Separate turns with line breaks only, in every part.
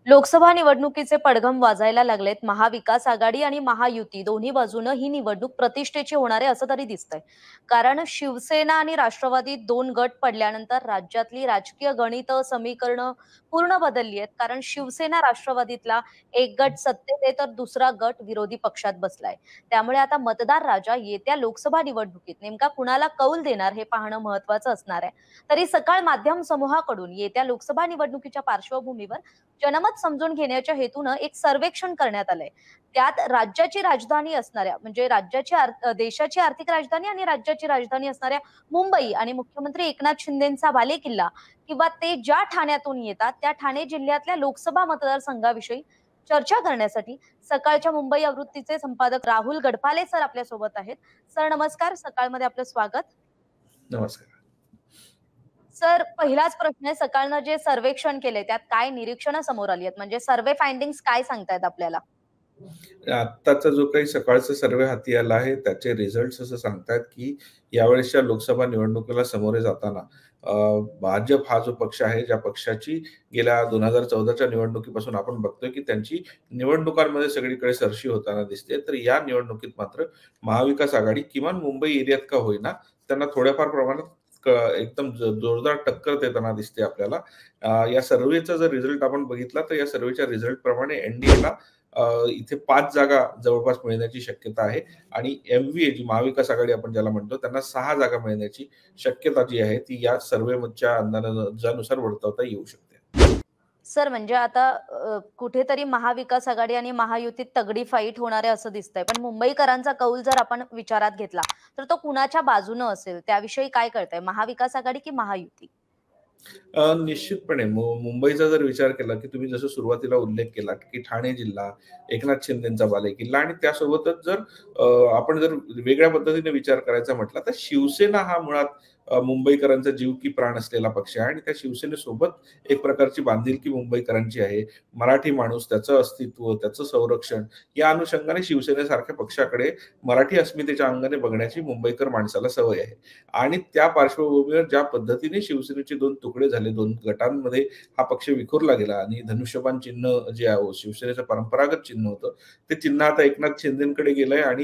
लोकसभा निवडणुकीचे पडघम वाजायला लागलेत. महाविकास आघाडी आणि महायुती दोन्ही बाजूनं ही निवडणूक प्रतिष्ठेची होणार आहे असं तरी दिसतंय. कारण शिवसेना आणि राष्ट्रवादी दोन गट पडल्यानंतर राज्यातली राजकीय गणित समीकरणं पूर्ण बदलली आहेत. कारण शिवसेना राष्ट्रवादीतला एक गट सत्तेत आहे तर दुसरा गट विरोधी पक्षात बसलाय. त्यामुळे आता मतदार राजा येत्या लोकसभा निवडणुकीत नेमका कुणाला कौल देणार हे पाहणं महत्वाचं असणार आहे. तरी सकाळ माध्यम समूहाकडून येत्या लोकसभा निवडणुकीच्या पार्श्वभूमीवर जनमत समजून घेण्याच्या हेतूनं एक सर्वेक्षण करण्यात आलंय. त्यात राज्याची राजधानी असणाऱ्या म्हणजे देशाची आर्थिक राजधानी आणि राज्याची राजधानी असणाऱ्या मुंबई आणि मुख्यमंत्री एकनाथ शिंदेंचा बालेकिल्ला किंवा ते ज्या ठाण्यातून येतात त्या ठाणे जिल्ह्यातल्या लोकसभा मतदारसंघाविषयी चर्चा करण्यासाठी सकाळच्या मुंबई आवृत्तीचे संपादक राहुल गडपाले सर आपल्या सोबत आहेत. सर नमस्कार, सकाळमध्ये आपलं स्वागत.
नमस्कार
सर, पहिलाच प्रश्न आहे, सकाळनं जे सर्वेक्षण केले त्यात काय निरीक्षणं समोर आली आहेत? म्हणजे सर्वे फाइंडिंग्स काय सांगतायत आपल्याला?
आत्ताचा जो काही सकाळचा सर्वे हाती आला आहे त्याचे रिझल्ट असं सांगतात की यावेळेसच्या लोकसभा निवडणुकीला सामोरे जाताना भाजप हा जो पक्ष आहे, ज्या पक्षाची गेल्या 2014च्या निवडणुकीपासून आपण बघतोय की त्यांची निवडणुकांमध्ये सगळीकडे सरशी होताना दिसते, तर या निवडणुकीत मात्र महाविकास आघाडी किमान मुंबई एरियात का होईना त्यांना थोड्याफार प्रमाणात एकदम जोरदार टक्कर देताना दिसते आपल्याला. या सर्वेचा जर रिझल्ट आपण बघितला तर या सर्वेच्या रिझल्ट प्रमाणे एनडीएला इथे 5 जागा जवळपास मिळण्याची शक्यता आहे आणि एमव्हीए जी महाविकास आघाडी आपण ज्याला म्हणतो त्यांना 6 जागा मिळण्याची शक्यता जी आहे ती या सर्वेच्या अंदाजानुसार वर्तवता येऊ शकते.
सर, म्हणजे आता कुठेतरी महाविकास आघाडी आणि महायुतीत तगडी फाईट होणार आहे असं दिसतंय. पण मुंबईकरांचा कौल जर आपण विचारात घेतला तर तो कुणाच्या बाजूनं असेल? त्याविषयी काय कळतंय? महाविकास आघाडी की महायुती?
निश्चितपणे मुंबईचा जर विचार केला की तुम्ही जसं सुरुवातीला उल्लेख केला की ठाणे जिल्हा, एकनाथ शिंदेंचा बालेकिल्ला आणि त्यासोबतच जर आपण जर वेगळ्या पद्धतीने विचार करायचा म्हटला तर शिवसेना हा मुळात मुंबईकरांचा जीव की प्राण असलेला पक्ष आहे आणि त्या शिवसेनेसोबत एक प्रकारची बांधिलकी मुंबईकरांची आहे. मराठी माणूस, त्याचं अस्तित्व, त्याचं संरक्षण या अनुषंगाने शिवसेनेसारख्या पक्षाकडे मराठी अस्मितेच्या अंगाने बघण्याची मुंबईकर माणसाला सवय आहे. आणि त्या पार्श्वभूमीवर ज्या पद्धतीने शिवसेनेचे 2 तुकडे झाले, 2 गटांमध्ये हा पक्ष विखुरला गेला आणि धनुष्यबाण चिन्ह जे आहे शिवसेनेचं परंपरागत चिन्ह होतं, ते चिन्ह आता एकनाथ शिंदेकडे गेलंय आणि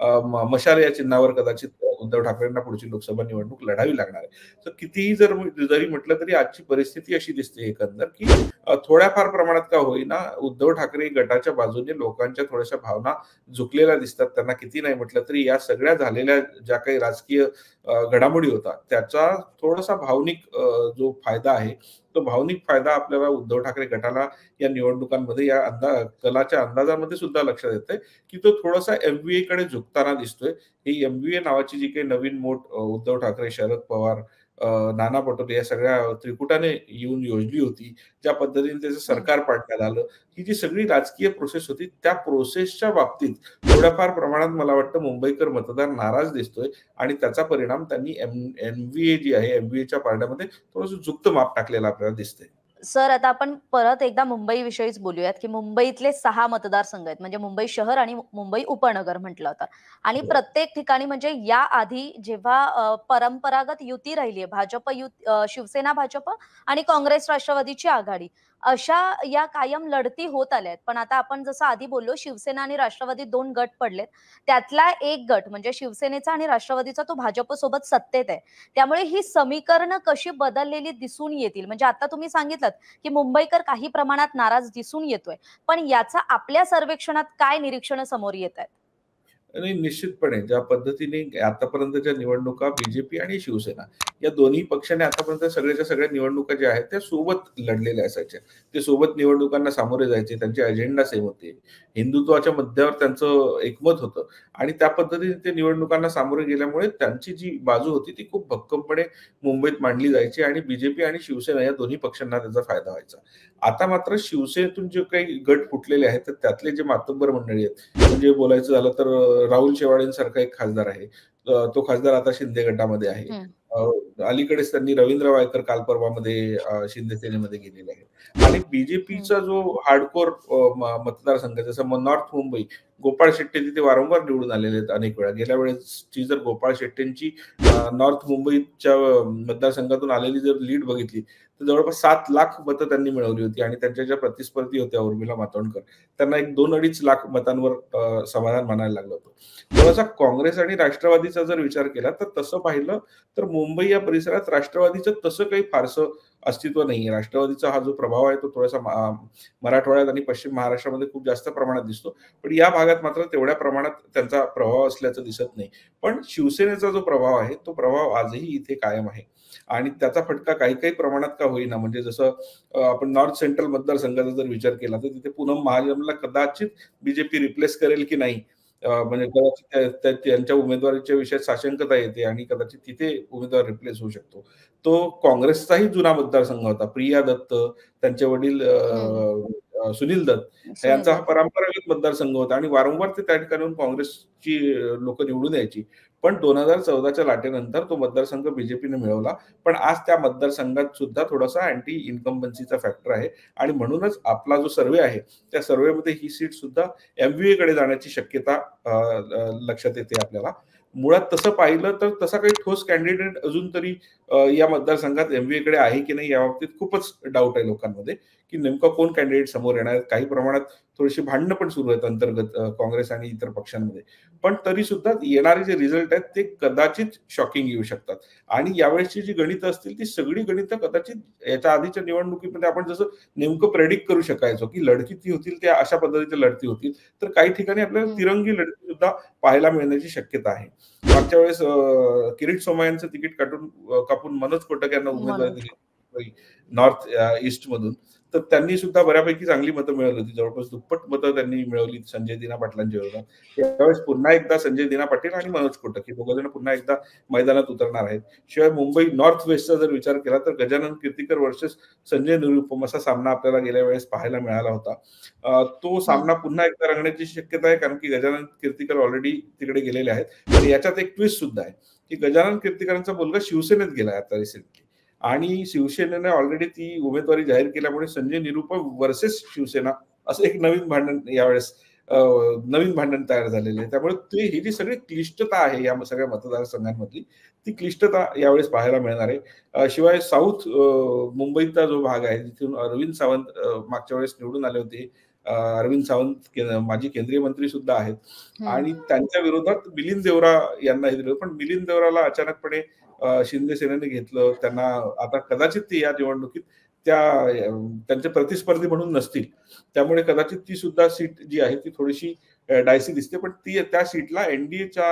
मशाल या चिन्हावर कदाचित उद्धव ठाकरेंना पुढची लोकसभा निवडणूक लढावी लागणार आहे. तर कितीही जरी म्हटलं तरी आजची परिस्थिती अशी दिसते एकंदर की थोड्याफार प्रमाणात का होईना उद्धव ठाकरे गटाच्या बाजूने लोकांच्या थोड्याशा भावना झुकलेल्या दिसतात. त्यांना किती नाही म्हटलं तरी या सगळ्या झालेल्या ज्या काही राजकीय घडामोडी होतात त्याचा थोडासा भावनिक जो फायदा आहे तो भावनिक फायदा आपल्याला उद्धव ठाकरे गटाला या निवडणुकांमध्ये या कलाच्या अंदाजामध्ये सुद्धा लक्षात येतंय की तो थोडासा एमव्हीए कडे झुकताना दिसतोय. ही एमव्हीए नावाची जी काही नवीन मोठ उद्धव ठाकरे, शरद पवार, नाना पटोले या सगळ्या त्रिकुटाने येऊन योजली होती, ज्या पद्धतीने त्याचं सरकार पाडण्यात आलं, ही जी सगळी राजकीय प्रोसेस होती त्या प्रोसेसच्या बाबतीत थोड्याफार प्रमाणात मला वाटतं मुंबईकर मतदार नाराज दिसतोय आणि त्याचा परिणाम त्यांनी एमव्हीए जी आहे एमव्हीएच्या पारड्यामध्ये थोडंसं झुकतं माप टाकलेलं आपल्याला दिसतंय.
सर, आता आपण परत एकदा मुंबईविषयीच बोलूयात, की मुंबईतले 6 मतदारसंघ आहेत. म्हणजे मुंबई शहर आणि मुंबई उपनगर म्हटलं तर. आणि
हो.
प्रत्येक ठिकाणी म्हणजे याआधी जेव्हा परंपरागत युती राहिली आहे, शिवसेना भाजप आणि काँग्रेस राष्ट्रवादीची आघाडी. अशा या कायम लढती होत आल्यात. पण आता आपण जसं आधी बोललो, शिवसेना आणि राष्ट्रवादी 2 गट पडलेत. त्यातला एक गट म्हणजे शिवसेनेचा आणि राष्ट्रवादीचा तो भाजपसोबत सत्तेत आहे. त्यामुळे ही समीकरणं कशी बदललेली दिसून येतील? म्हणजे आता तुम्ही सांगितलंत, की मुंबईकर काही प्रमाणात नाराज दिसून येतोय. पण याचा आपल्या सर्वेक्षणात काय निरीक्षणं समोर येतायत?
आणि निश्चितपणे ज्या पद्धतीने आतापर्यंतच्या निवडणुका बीजेपी आणि शिवसेना या दोन्ही पक्षाने आतापर्यंत सगळ्याच्या सगळ्या निवडणुका ज्या आहेत त्या सोबत लढलेल्या असायच्या. ते सोबत निवडणुकांना सामोरे जायचे, त्यांचे अजेंडा सेम होते, हिंदुत्वाच्या मुद्द्यावर त्यांचं एकमत होतं आणि त्या पद्धतीने ते निवडणुकांना सामोरे गेल्यामुळे त्यांची जी बाजू होती ती खूप भक्कमपणे मुंबईत मांडली जायची आणि बीजेपी आणि शिवसेना या दोन्ही पक्षांना त्याचा फायदा व्हायचा. आता मात्र शिवसेनेतून जे काही गट फुटलेले आहेत तर त्यातले जे मातब्बर मंडळी आहेत, म्हणजे बोलायचं झालं तर राहुल शेवाळेंसारखा एक खासदार आहे. तो खासदार आता शिंदे गटामध्ये आहे.
हं.
अलीकडेच त्यांनी रवींद्र वायकर काल परवामध्ये शिंदे सेनेमध्ये गेलेले आहेत आणि
हं.
बीजेपीचा जो हार्डकोर मतदारसंघ जसं नॉर्थ मुंबई, गोपाळ शेट्टी तिथे वारंवार निवडून आलेले आहेत अनेक वेळा. गेल्या वेळेसची जर गोपाळ शेट्टींची नॉर्थ मुंबईच्या मतदारसंघातून आलेली जर लीड बघितली तर जवळपास 7 लाख मतं त्यांनी मिळवली होती आणि त्यांच्या ज्या प्रतिस्पर्धी होत्या उर्मिला मातोंडकर, त्यांना एक 2-2.5 लाख मतांवर समाधान मानायला लागलं होतं. थोडासा काँग्रेस आणि राष्ट्रवादीचा जर विचार केला, तर तसं पाहिलं तर मुंबई या परिसरात राष्ट्रवादीचं तसं काही फारसं अस्तित्व नाहीये. राष्ट्रवादीचा हा जो प्रभाव आहे तो थोडासा मराठवाड्यात आणि पश्चिम महाराष्ट्रामध्ये खूप जास्त प्रमाणात दिसतो. पण या भागात मात्र तेवढ्या प्रमाणात त्यांचा प्रभाव असल्याचं दिसत नाही. पण शिवसेनेचा जो प्रभाव आहे, तो प्रभाव आजही इथे कायम आहे. आणि त्याचा फटका काही-काही प्रमाणात का होईना, म्हणजे जसं आपण नॉर्थ सेंट्रल मतदारसंघाचा जर विचार केला, तर तिथे पूनम महाजनला कदाचित बीजेपी रिप्लेस करेल की नाही, म्हणजे कदाचित त्यांच्या उमेदवारीच्या विषयात साशंकता येते आणि कदाचित तिथे उमेदवार रिप्लेस होऊ शकतो. तो काँग्रेसचाही जुना मतदारसंघ होता. प्रिया दत्त, त्यांचे वडील
हं.
सुनील दत्त
सुनील
यांचा हा
दत्त.
परंपरागत मतदारसंघ होता आणि वारंवार ते त्या ठिकाणाहून काँग्रेसची लोकं निवडून यायची. पण 2014च्या लाटेनंतर तो मतदारसंघ बीजेपीने मिळवला. पण आज त्या मतदारसंघात सुद्धा थोडासा अँटी इन्कम्बन्सीचा फॅक्टर आहे आणि म्हणूनच आपला जो सर्व्हे आहे, त्या सर्व्हेमध्ये ही सीट सुद्धा एम-व्ही-एकडे जाण्याची शक्यता लक्षात येते आपल्याला. मुळात तसं पाहिलं तर तसा काही ठोस कॅन्डिडेट अजून तरी या मतदारसंघात एम-व्ही-एकडे आहे की नाही याबाबतीत खूपच डाऊट आहे लोकांमध्ये, की नेमका कोण कॅन्डिडेट समोर येणार आहेत. काही प्रमाणात थोडीशी भांडणं पण सुरू आहेत अंतर्गत काँग्रेस आणि इतर पक्षांमध्ये. पण तरी सुद्धा येणारे जे रिझल्ट आहेत ते कदाचित शॉकिंग येऊ शकतात. आणि यावेळेसची जी गणितं असतील ती सगळी गणितं कदाचित याच्या आधीच्या निवडणुकीमध्ये आपण जसं नेमकं प्रेडिक्ट करू शकायचो, की लढती ती होतील त्या अशा पद्धतीच्या लढती होतील. तर काही ठिकाणी आपल्याला
हं.
तिरंगी लढती सुद्धा पाहायला मिळण्याची शक्यता आहे. मागच्या वेळेस किरीट सोमय्यांचं तिकीट कापून मनोज कोटक यांना उमेदवारी
मनोज.
दिली नॉर्थ ईस्टमधून. तर त्यांनी सुद्धा बऱ्यापैकी चांगली मतं मिळवली होती. जवळपास दुप्पट मतं त्यांनी मिळवली संजय दिना पाटलांच्या विरोधात. यावेळेस पुन्हा एकदा संजय दिना पाटील आणि मनोज कोटक हे दोघं जण पुन्हा एकदा मैदानात उतरणार आहेत. शिवाय मुंबई नॉर्थ वेस्टचा जर विचार केला तर गजानन कीर्तीकर वर्सेस संजय निरुपम असा सामना आपल्याला गेल्या वेळेस पाहायला मिळाला होता. तो
हं.
सामना पुन्हा एकदा रंगण्याची शक्यता आहे, कारण की गजानन कीर्तीकर ऑलरेडी तिकडे गेलेले आहेत. पण याच्यात एक ट्विस्ट सुद्धा आहे, की गजानन कीर्तीकरांचा मुलगा शिवसेनेत गेलाय आता रिसेंटली आणि शिवसेनेने ऑलरेडी ती उमेदवारी जाहीर केल्यामुळे संजय निरुपम वर्सेस शिवसेना असं एक नवीन भांडण यावेळेस नवीन भांडण तयार झालेलं आहे. त्यामुळे ही जी सगळी क्लिष्टता आहे या सगळ्या मतदारसंघांमधली, ती क्लिष्टता यावेळेस पाहायला मिळणार आहे. शिवाय साऊथ मुंबईचा जो भाग आहे, जिथून अरविंद सावंत मागच्या वेळेस निवडून आले होते. अरविंद सावंत माजी केंद्रीय मंत्री सुद्धा आहेत
हं.
आणि त्यांच्या विरोधात मिलिंद देवरा यांना हे दिलं. पण मिलिंद देवराला अचानकपणे शिंदे सेनेने घेतलं. त्यांना आता कदाचित ते या निवडणुकीत त्यांचे प्रतिस्पर्धी म्हणून नसतील. त्यामुळे कदाचित ती सुद्धा सीट जी आहे ती थोडीशी डायसी दिसते. पण त्या सीटला एनडीएच्या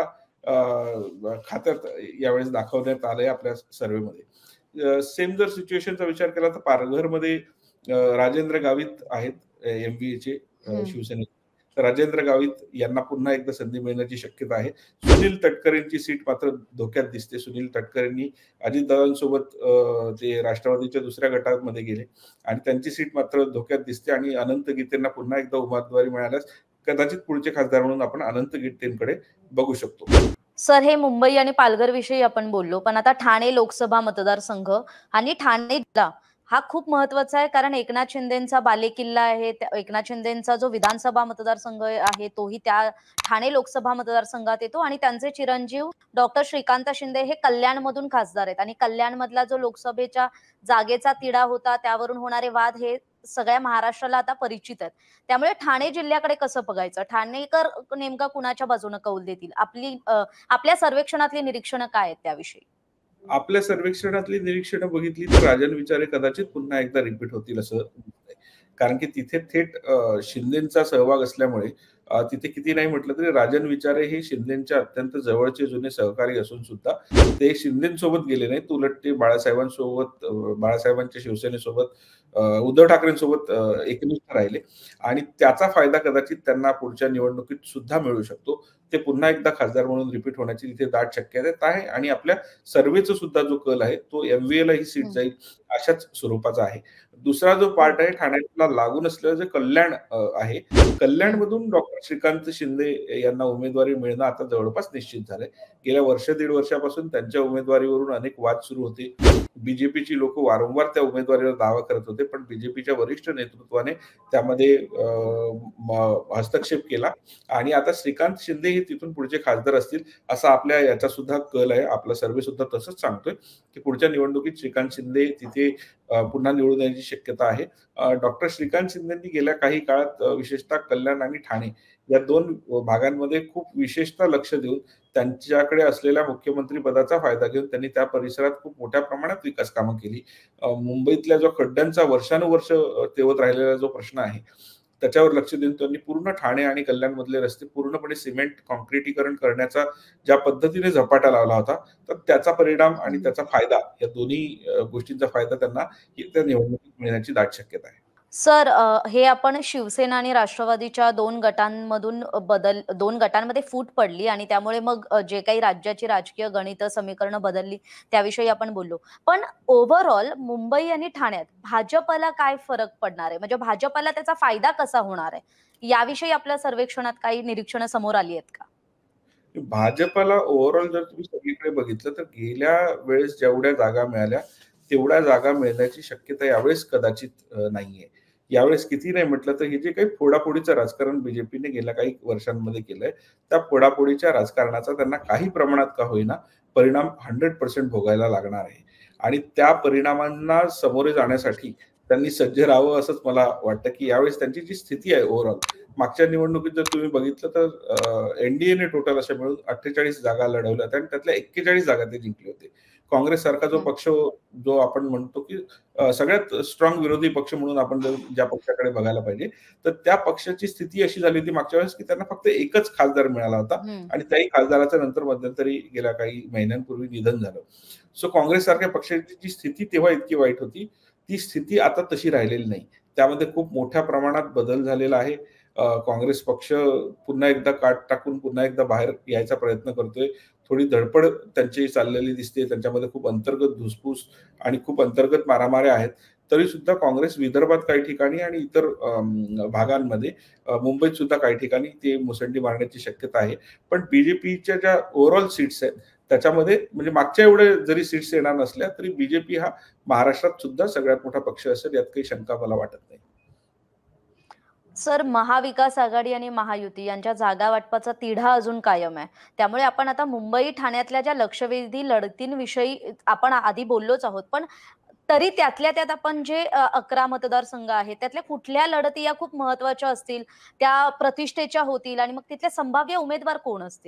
खात्यात यावेळेस दाखवण्यात आलंय आपल्या सर्व्हेमध्ये. सेम जर सिच्युएशनचा विचार केला तर पालघरमध्ये राजेंद्र गावित आहेत एम-व्ही-एचे
हं.
शिवसेनेचे. तर राजेंद्र गावित यांना पुन्हा एकदा संधी मिळण्याची शक्यता आहे. सुनील तटकरेंची सीट मात्र धोक्यात दिसते. सुनील तटकरेंनी अजितदादांसोबत ते राष्ट्रवादीच्या दुसऱ्या गटामध्ये गेले आणि त्यांची सीट मात्र धोक्यात दिसते आणि अनंत गीतेंना पुन्हा एकदा उमेदवारी मिळाल्यास कदाचित पुढचे खासदार म्हणून आपण अनंत गीतेंकडे बघू शकतो.
सर, हे मुंबई आणि पालघर विषयी आपण बोललो. पण आता ठाणे लोकसभा मतदारसंघ आणि ठाणे जिल्हा हा खूप महत्वाचा आहे, कारण एकनाथ शिंदेंचा बालेकिल्ला आहे. एकनाथ शिंदेंचा जो विधानसभा मतदारसंघ आहे तोही त्या ठाणे लोकसभा मतदारसंघात येतो आणि त्यांचे चिरंजीव डॉक्टर श्रीकांत शिंदे हे कल्याणमधून खासदार आहेत आणि कल्याणमधला जो लोकसभेच्या जागेचा तिढा होता त्यावरून होणारे वाद हे सगळ्या महाराष्ट्राला आता परिचित आहेत. त्यामुळे ठाणे जिल्ह्याकडे कसं बघायचं? ठाणेकर नेमका कुणाच्या बाजूने कौल देतील? आपल्या सर्वेक्षणातली निरीक्षणं काय आहेत त्याविषयी?
आपल्या सर्वेक्षणातली निरीक्षणं बघितली तर राजन विचारे कदाचित पुन्हा एकदा रिपीट होतील असं दिसतंय. कारण की तिथे थेट शिंदेचा सहभाग असल्यामुळे तिथे किती नाही म्हटलं तरी राजन विचारे हे शिंदेच्या अत्यंत जवळचे जुने सहकारी असून सुद्धा ते शिंदेसोबत गेले नाहीत. उलट ते बाळासाहेबांसोबत बाळासाहेबांच्या शिवसेनेसोबत उद्धव ठाकरेंसोबत एकनिष्ठ राहिले आणि त्याचा फायदा कदाचित त्यांना पुढच्या निवडणुकीत सुद्धा मिळू शकतो. ते पुन्हा एकदा खासदार म्हणून रिपीट होण्याची तिथे दाट शक्यता आहे आणि आपल्या सर्व्हेचा सुद्धा जो कल आहे तो एम-व्ही-एला ही सीट
हं.
जाईल अशाच स्वरूपाचा आहे. दुसरा जो पार्ट आहे ठाण्याला लागून असलेलं जे कल्याण आहे.
हं.
कल्याणमधून डॉक्टर श्रीकांत शिंदे यांना उमेदवारी मिळणं आता जवळपास निश्चित झालंय. गेल्या वर्ष दीड वर्षापासून त्यांच्या उमेदवारीवरून अनेक वाद सुरू होते. बीजेपीची लोक वारंवार त्या उमेदवारीवर दावा करत होते, पण बीजेपीच्या वरिष्ठ नेतृत्वाने त्यामध्ये हस्तक्षेप केला आणि आता श्रीकांत शिंदे हे तिथून पुढचे खासदार असतील असा आपल्या याचा सुद्धा कल आहे. आपला सर्व्हे सुद्धा तसंच सांगतोय की पुढच्या निवडणुकीत श्रीकांत शिंदे तिथे पुन्हा निवडून येण्याची शक्यता आहे. डॉक्टर श्रीकांत शिंदेंनी गेल्या काही काळात विशेषतः कल्याण आणि ठाणे या 2 भागांमध्ये खूप विशेषतः लक्ष देऊन त्यांच्याकडे असलेल्या मुख्यमंत्री पदाचा फायदा घेऊन त्यांनी त्या परिसरात खूप मोठ्या प्रमाणात विकास कामं केली. मुंबईतल्या जो खड्ड्यांचा वर्षानुवर्ष तेवत राहिलेला जो प्रश्न आहे, त्याच्यावर लक्ष देऊन त्यांनी पूर्ण ठाणे आणि कल्याणमधले रस्ते पूर्णपणे सिमेंट काँक्रिटीकरण करण्याचा ज्या पद्धतीने झपाटा लावला होता, तर त्याचा परिणाम आणि त्याचा फायदा या दोन्ही गोष्टींचा फायदा त्यांना येत्या निवडणुकीत मिळण्याची दाट शक्यता आहे.
सर, हे आपण शिवसेना आणि राष्ट्रवादीच्या 2 गटांमधून 2 गटांमध्ये फूट पडली आणि त्यामुळे मग जे काही राज्याची राजकीय गणितं, समीकरणं बदलली त्याविषयी आपण बोललो. पण ओव्हरऑल मुंबई आणि ठाण्यात भाजपला काय फरक पडणार आहे? म्हणजे भाजपला त्याचा फायदा कसा होणार आहे? याविषयी आपल्या सर्वेक्षणात काही निरीक्षणं समोर आली आहेत का?
भाजपला ओव्हरऑल जर तुम्ही सगळीकडे बघितलं तर गेल्या वेळेस जेवढ्या जागा मिळाल्या, तेवढ्या जागा मिळण्याची शक्यता यावेळेस कदाचित नाहीये. यावेळेस किती नाही म्हटलं तर हे जे काही फोडाफोडीचं राजकारण बीजेपीने गेल्या काही वर्षांमध्ये केलंय, त्या फोडाफोडीच्या राजकारणाचा त्यांना काही प्रमाणात का होईना परिणाम 100% भोगायला लागणार आहे. आणि त्या परिणामांना सामोरे जाण्यासाठी त्यांनी सज्ज राहावं असंच मला वाटतं, की यावेळेस त्यांची जी स्थिती आहे ओव्हरऑल, मागच्या निवडणुकीत जर तुम्ही बघितलं तर एनडीएने टोटल अशा मिळून 48 जागा लढवल्या होत्या आणि त्यातल्या 41 जागा ते जिंकले होते. काँग्रेससारखा जो
हं.
पक्ष जो आपण म्हणतो, की सगळ्यात स्ट्रॉंग विरोधी पक्ष म्हणून आपण जर ज्या पक्षाकडे बघायला पाहिजे, तर त्या पक्षाची स्थिती अशी झाली होती मागच्या वेळेस, की त्यांना फक्त एकच खासदार मिळाला होता
हं.
आणि त्याही खासदाराचं नंतर मध्यंतरी गेल्या काही महिन्यांपूर्वी निधन झालं. सो काँग्रेससारख्या पक्षाची जी स्थिती तेव्हा इतकी वाईट होती, ती स्थिती आता तशी राहिलेली नाही. त्यामध्ये खूप मोठ्या प्रमाणात बदल झालेला आहे. काँग्रेस पक्ष पुन्हा एकदा काट टाकून पुन्हा एकदा बाहेर यायचा प्रयत्न करतोय. थोडी धडपड त्यांची चाललेली दिसते. त्यांच्यामध्ये खूप अंतर्गत धुसफूस आणि खूप अंतर्गत मारामाऱ्या आहेत. तरी सुद्धा काँग्रेस विदर्भात काही ठिकाणी आणि इतर भागांमध्ये मुंबईत सुद्धा काही ठिकाणी ते मुसंडी मारण्याची शक्यता आहे. पण बीजेपीच्या ज्या ओव्हरऑल सीट्स आहेत, त्याच्यामध्ये म्हणजे मागच्या एवढे जरी सीट्स येणार नसल्या, तरी बीजेपी हा महाराष्ट्रात सुद्धा सगळ्यात मोठा पक्ष असेल यात काही शंका मला वाटत नाही.
सर, महाविकास आघाडी आणि महायुती यांच्या जागा वाटपाचा तिढा अजून कायम आहे. त्यामुळे आपण आता मुंबई, ठाण्यातल्या ज्या लक्षवेधी लढतींविषयी आपण आधी बोललोच आहोत. पण तरी त्यातल्या त्यात आपण जे 11 मतदारसंघ आहेत, त्यातल्या कुठल्या लढती या खूप महत्त्वाच्या असतील, त्या प्रतिष्ठेच्या होतील आणि मग तिथले संभाव्य उमेदवार कोण असतील?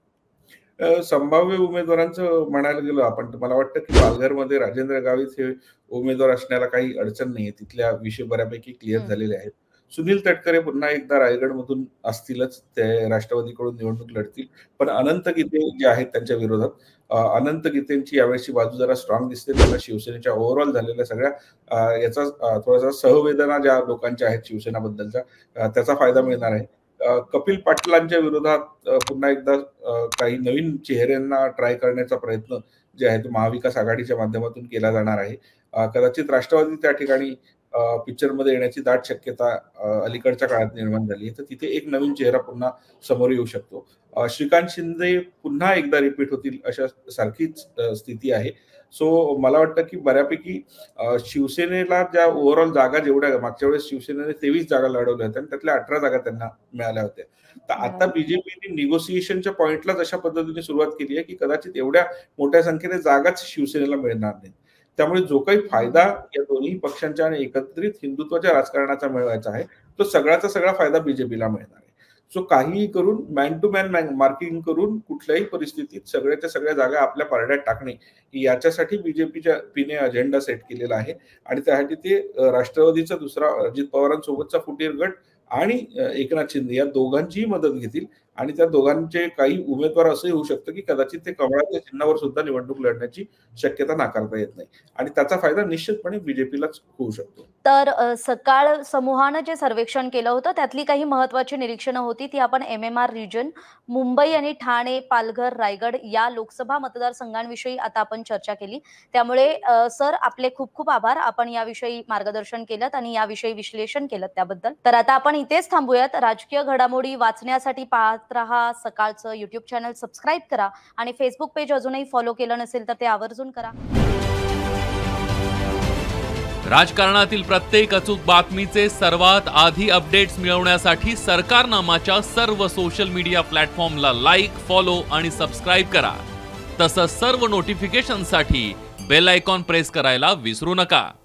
संभाव्य उमेदवारांचं म्हणायला गेलो आपण तर मला वाटतं, की पालघरमध्ये राजेंद्र गावित हे उमेदवार असण्याला काही अडचण नाहीये. तिथल्या विषय बऱ्यापैकी क्लिअर
हं.
झालेले आहेत. सुनील तटकरे पुन्हा एकदा रायगडमधून असतीलच. ते राष्ट्रवादीकडून निवडणूक लढतील. पण अनंत गीते जे आहेत त्यांच्या विरोधात अनंत गीतेंची यावेळेसची बाजू जरा स्ट्रॉंग दिसते. त्यांना शिवसेनेच्या ओव्हरऑल झालेल्या सगळ्या याचा थोडासा सहवेदना ज्या लोकांच्या आहेत शिवसेनाबद्दलच्या त्याचा फायदा मिळणार आहे. कपिल पाटलांच्या विरोधात पुन्हा एकदा काही नवीन चेहऱ्यांना ट्राय करण्याचा प्रयत्न जे आहे तो महाविकास आघाडीच्या माध्यमातून केला जाणार आहे. कदाचित राष्ट्रवादी त्या ठिकाणी पिक्चरमध्ये येण्याची दाट शक्यता अलीकडच्या काळात निर्माण झाली आहे. तर तिथे एक नवीन चेहरा पुन्हा समोर येऊ शकतो. श्रीकांत शिंदे पुन्हा एकदा रिपीट होतील अशा सारखीच स्थिती आहे. सो मला वाटतं की बऱ्यापैकी शिवसेनेला ज्या ओव्हरऑल जागा जेवढ्या मागच्या वेळेस शिवसेनेने 23 जागा लढवल्या होत्या आणि त्यातल्या 18 जागा त्यांना मिळाल्या होत्या. तर आता
मिळाली.
बीजेपीने निगोसिएशनच्या पॉइंटलाच अशा पद्धतीने सुरुवात केली आहे, की कदाचित एवढ्या मोठ्या संख्येने जागाच शिवसेनेला मिळणार नाहीत. त्यामुळे जो काही फायदा
हं.
या दोन्ही पक्षांच्या आणि एकत्रित हिंदुत्वाच्या राजकारणाचा मिळवायचा आहे, तो सगळ्याचा सगळा फायदा बीजेपीला मिळणार आहे. सो काहीही करून मॅन टू मॅन मार्किंग करून कुठल्याही परिस्थितीत सगळ्याच्या सगळ्या जागा आपल्या पारड्यात टाकणे याच्यासाठी बीजेपीने अजेंडा सेट केलेला आहे आणि त्यासाठी ते राष्ट्रवादीचा दुसरा अजित पवारांसोबतचा फुटीर गट आणि एकनाथ शिंदे या दोघांचीही मदत घेतील आणि त्या दोघांचे काही उमेदवार असंही होऊ शकतं, की कदाचित ते कमळाच्या चिन्हावर सुद्धा निवडणूक लढण्याची शक्यता नाकारता येत नाही आणि त्याचा फायदा निश्चितपणे बीजेपीलाच होऊ शकतो.
तर सकाळ समूहानं जे सर्वेक्षण केलं होतं, त्यातली काही महत्त्वाची निरीक्षणं होती, ती आपण एम-एम-आर रिजन, मुंबई आणि ठाणे, पालघर, रायगड या लोकसभा मतदारसंघांविषयी आता आपण चर्चा केली. त्यामुळे सर, आपले खूप खूप आभार. आपण याविषयी मार्गदर्शन केलंत आणि याविषयी विश्लेषण केलंत त्याबद्दल. तर आता आपण इथेच थांबूयात. राजकीय घडामोडी वाचण्यासाठी पाहत रहा सकाळचं YouTube चॅनल सबस्क्राईब करा आणि Facebook पेज अजूनही फॉलो केलं नसेल तर ते आवर्जून करा.
राजकारणातील प्रत्येक अचूक बातमीचे सर्वात आधी अपडेट्स मिळवण्यासाठी सरकारनामाच्या सर्व सोशल मीडिया प्लॅटफॉर्मला लाईक, फॉलो आणि सबस्क्राईब करा. तसंच सर्व नोटिफिकेशनसाठी बेल आयकॉन प्रेस करायला विसरू नका.